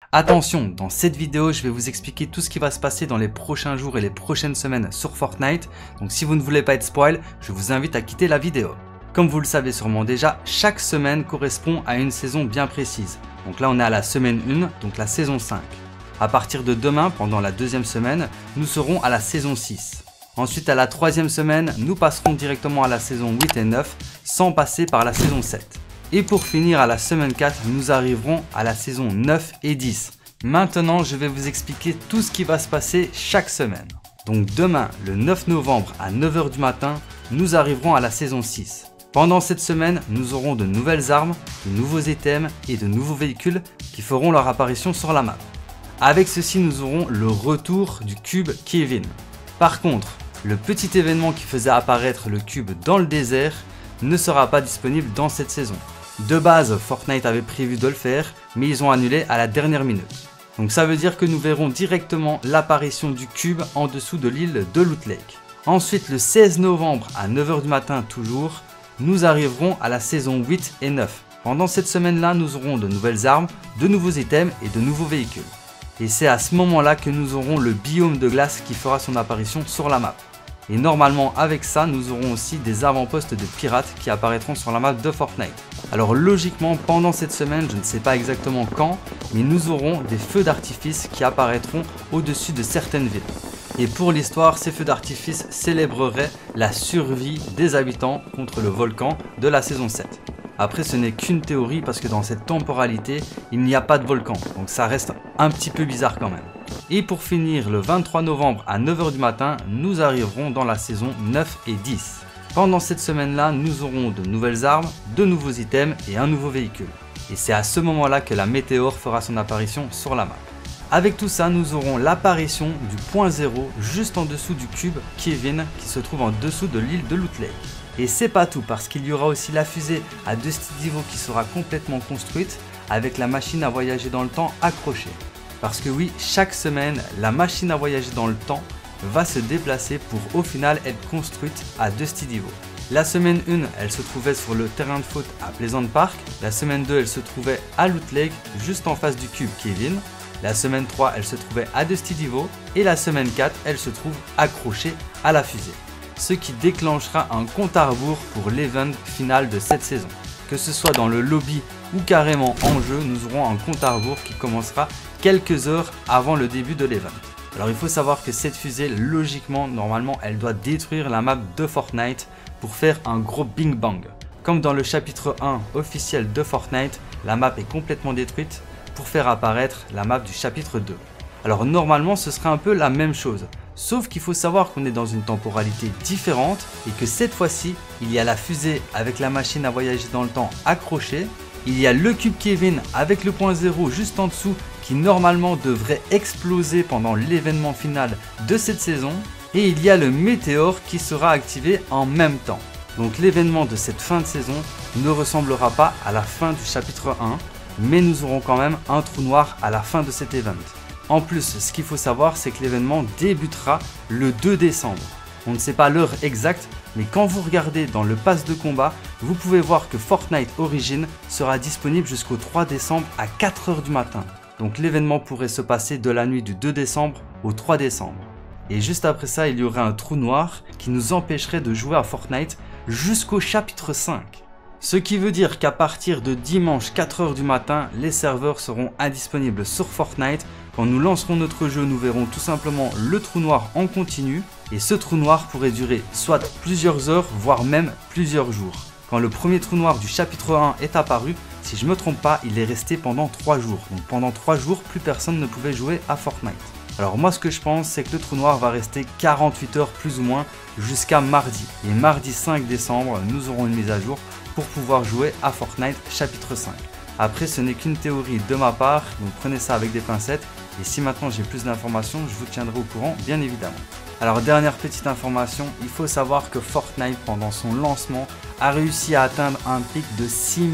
Attention, dans cette vidéo, je vais vous expliquer tout ce qui va se passer dans les prochains jours et les prochaines semaines sur Fortnite. Donc si vous ne voulez pas être spoil, je vous invite à quitter la vidéo. Comme vous le savez sûrement déjà, chaque semaine correspond à une saison bien précise. Donc là on est à la semaine 1, donc la saison 5. À partir de demain, pendant la deuxième semaine, nous serons à la saison 6. Ensuite à la troisième semaine, nous passerons directement à la saison 8 et 9, sans passer par la saison 7. Et pour finir à la semaine 4, nous arriverons à la saison 9 et 10. Maintenant, je vais vous expliquer tout ce qui va se passer chaque semaine. Donc demain, le 9 novembre à 9 h du matin, nous arriverons à la saison 6. Pendant cette semaine, nous aurons de nouvelles armes, de nouveaux items et de nouveaux véhicules qui feront leur apparition sur la map. Avec ceci, nous aurons le retour du cube Kevin. Par contre, le petit événement qui faisait apparaître le cube dans le désert ne sera pas disponible dans cette saison. De base, Fortnite avait prévu de le faire, mais ils ont annulé à la dernière minute. Donc ça veut dire que nous verrons directement l'apparition du cube en dessous de l'île de Loot Lake. Ensuite, le 16 novembre à 9 h du matin toujours, nous arriverons à la saison 8 et 9. Pendant cette semaine-là, nous aurons de nouvelles armes, de nouveaux items et de nouveaux véhicules. Et c'est à ce moment-là que nous aurons le biome de glace qui fera son apparition sur la map. Et normalement avec ça, nous aurons aussi des avant-postes de pirates qui apparaîtront sur la map de Fortnite. Alors logiquement, pendant cette semaine, je ne sais pas exactement quand, mais nous aurons des feux d'artifice qui apparaîtront au-dessus de certaines villes. Et pour l'histoire, ces feux d'artifice célébreraient la survie des habitants contre le volcan de la saison 7. Après, ce n'est qu'une théorie parce que dans cette temporalité, il n'y a pas de volcan, donc ça reste un petit peu bizarre quand même. Et pour finir, le 23 novembre à 9 h du matin, nous arriverons dans la saison 9 et 10. Pendant cette semaine-là, nous aurons de nouvelles armes, de nouveaux items et un nouveau véhicule. Et c'est à ce moment-là que la météore fera son apparition sur la map. Avec tout ça, nous aurons l'apparition du point 0 juste en dessous du cube Kevin qui se trouve en dessous de l'île de Loot Lake. Et c'est pas tout parce qu'il y aura aussi la fusée à Dusty Devo qui sera complètement construite avec la machine à voyager dans le temps accrochée. Parce que oui, chaque semaine, la machine à voyager dans le temps va se déplacer pour au final être construite à Dusty Devo. La semaine 1, elle se trouvait sur le terrain de foot à Pleasant Park. La semaine 2, elle se trouvait à Loot Lake, juste en face du cube Kevin. La semaine 3, elle se trouvait à Dusty Devo. Et la semaine 4, elle se trouve accrochée à la fusée. Ce qui déclenchera un compte à rebours pour l'event final de cette saison. Que ce soit dans le lobby ou carrément en jeu, nous aurons un compte à rebours qui commencera quelques heures avant le début de l'event. Alors il faut savoir que cette fusée, logiquement, normalement, elle doit détruire la map de Fortnite pour faire un gros bing bang. Comme dans le chapitre 1 officiel de Fortnite, la map est complètement détruite pour faire apparaître la map du chapitre 2. Alors normalement, ce serait un peu la même chose. Sauf qu'il faut savoir qu'on est dans une temporalité différente et que cette fois-ci, il y a la fusée avec la machine à voyager dans le temps accrochée. Il y a le cube Kevin avec le point 0 juste en dessous qui normalement devrait exploser pendant l'événement final de cette saison. Et il y a le météore qui sera activé en même temps. Donc l'événement de cette fin de saison ne ressemblera pas à la fin du chapitre 1, mais nous aurons quand même un trou noir à la fin de cet event. En plus, ce qu'il faut savoir, c'est que l'événement débutera le 2 décembre. On ne sait pas l'heure exacte, mais quand vous regardez dans le pass de combat, vous pouvez voir que Fortnite Origins sera disponible jusqu'au 3 décembre à 4 h du matin. Donc l'événement pourrait se passer de la nuit du 2 décembre au 3 décembre. Et juste après ça, il y aurait un trou noir qui nous empêcherait de jouer à Fortnite jusqu'au chapitre 5. Ce qui veut dire qu'à partir de dimanche 4 h du matin, les serveurs seront indisponibles sur Fortnite. Quand nous lancerons notre jeu, nous verrons tout simplement le trou noir en continu. Et ce trou noir pourrait durer soit plusieurs heures, voire même plusieurs jours. Quand le premier trou noir du chapitre 1 est apparu, si je ne me trompe pas, il est resté pendant 3 jours. Donc pendant 3 jours, plus personne ne pouvait jouer à Fortnite. Alors moi ce que je pense, c'est que le trou noir va rester 48 heures plus ou moins jusqu'à mardi. Et mardi 5 décembre, nous aurons une mise à jour pour pouvoir jouer à Fortnite chapitre 5. Après, ce n'est qu'une théorie de ma part, donc prenez ça avec des pincettes. Et si maintenant j'ai plus d'informations, je vous tiendrai au courant, bien évidemment. Alors dernière petite information, il faut savoir que Fortnite pendant son lancement a réussi à atteindre un pic de 6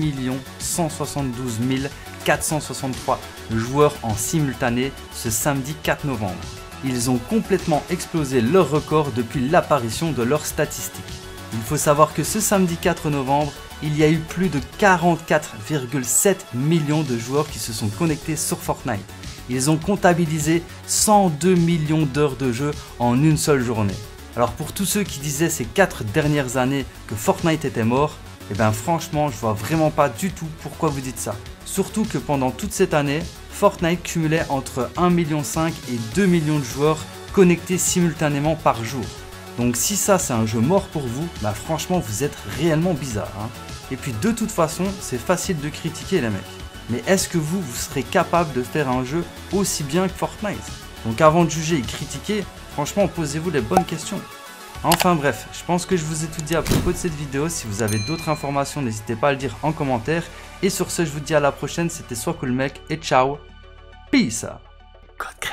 172 463 joueurs en simultané ce samedi 4 novembre. Ils ont complètement explosé leur record depuis l'apparition de leurs statistiques. Il faut savoir que ce samedi 4 novembre, il y a eu plus de 44,7 millions de joueurs qui se sont connectés sur Fortnite. Ils ont comptabilisé 102 millions d'heures de jeu en une seule journée. Alors pour tous ceux qui disaient ces 4 dernières années que Fortnite était mort, eh ben franchement je vois vraiment pas du tout pourquoi vous dites ça. Surtout que pendant toute cette année, Fortnite cumulait entre 1,5 million et 2 millions de joueurs connectés simultanément par jour. Donc si ça c'est un jeu mort pour vous, bah franchement vous êtes réellement bizarre. Hein. Et puis de toute façon, c'est facile de critiquer les mecs. Mais est-ce que vous serez capable de faire un jeu aussi bien que Fortnite? Donc avant de juger et critiquer, franchement posez-vous les bonnes questions. Enfin bref, je pense que je vous ai tout dit à propos de cette vidéo. Si vous avez d'autres informations, n'hésitez pas à le dire en commentaire. Et sur ce, je vous dis à la prochaine. C'était Sois Cool Mec et ciao. Peace. Code